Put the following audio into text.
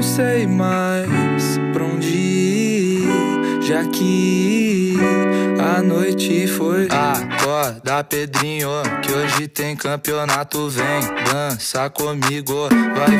sei mais pra onde ir, já que a noite foi. Acorda, Pedrinho, que hoje tem campeonato. Vem dançar comigo, vai